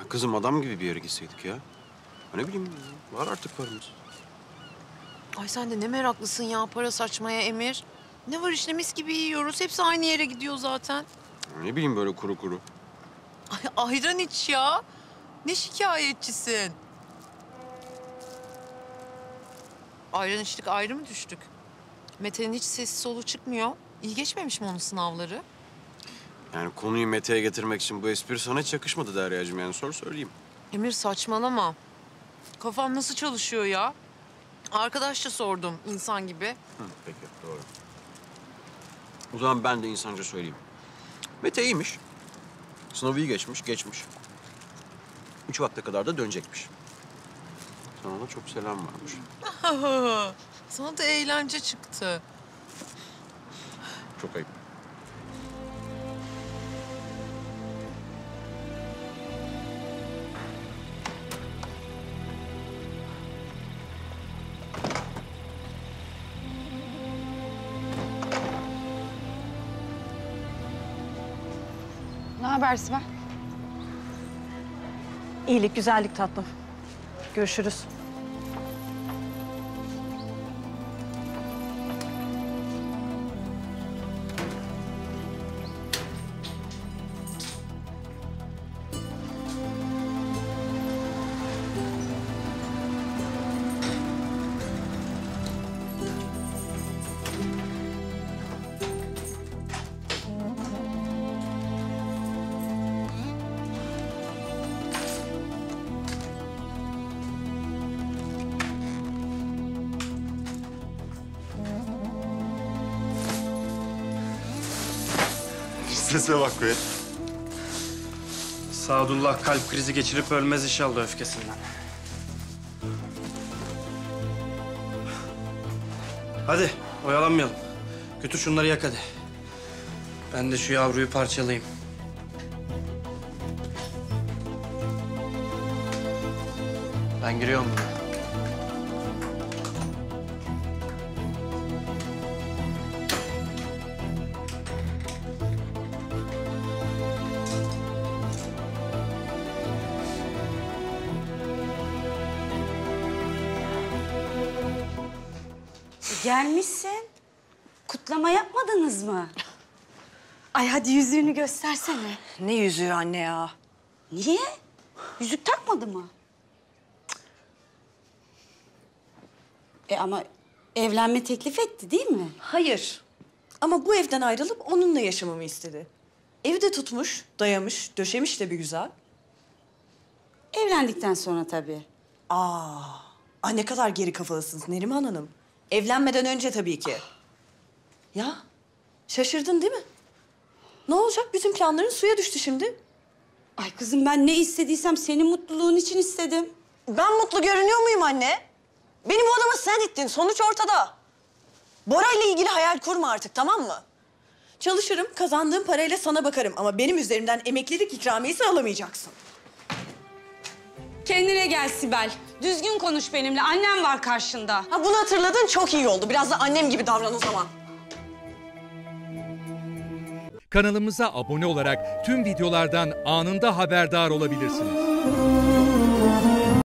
Ya kızım adam gibi bir yere gitseydik ya. Ne bileyim var artık paramız. Ay sen de ne meraklısın ya para saçmaya Emir. Ne var işte mis gibi yiyoruz. Hepsi aynı yere gidiyor zaten. Ne bileyim böyle kuru kuru. Ay ayran iç ya. Ne şikayetçisin. Ayran içtik ayrı mı düştük? Mete'nin hiç sesi solu çıkmıyor. İyi geçmemiş mi onun sınavları? Yani konuyu Mete'ye getirmek için bu espri sana hiç yakışmadı Derya'cığım. Yani sor söyleyeyim. Emir saçmalama. Kafam nasıl çalışıyor ya? Arkadaşça sordum insan gibi. Hı, peki doğru. O zaman ben de insanca söyleyeyim. Mete iyiymiş. Sınavı iyi geçmiş. 3 vakte kadar da dönecekmiş. Sana da çok selam varmış. Sana da eğlence çıktı. Çok ayıp. Ne haber Sibel? İyilik, güzellik tatlım. Görüşürüz. Sese bak be. Sadullah kalp krizi geçirip ölmez inşallah öfkesinden. Hadi oyalanmayalım. Götür şunları yak hadi. Ben de şu yavruyu parçalayayım. Ben giriyorum buraya. Gelmişsin. Kutlama yapmadınız mı? Ay hadi yüzüğünü göstersene. Ne yüzüğü anne ya? Niye? Yüzük takmadı mı? Ama evlenme teklif etti değil mi? Hayır. Ama bu evden ayrılıp onunla yaşamamı istedi. Evi de tutmuş, dayamış, döşemiş de bir güzel. Evlendikten sonra tabii. Ay ne kadar geri kafalısınız Neriman Hanım. Evlenmeden önce tabii ki. Ya şaşırdın değil mi? Ne olacak? Bütün planların suya düştü şimdi. Ay kızım ben ne istediysem senin mutluluğun için istedim. Ben mutlu görünüyor muyum anne? Beni bu adama sen ittin. Sonuç ortada. Bora ile ilgili hayal kurma artık, tamam mı? Çalışırım, kazandığım parayla sana bakarım. Ama benim üzerimden emeklilik ikramiyesi alamayacaksın. Kendine gel Sibel. Düzgün konuş benimle. Annem var karşında. Ha bunu hatırladın, çok iyi oldu. Biraz da annem gibi davran o zaman. Kanalımıza abone olarak tüm videolardan anında haberdar olabilirsiniz.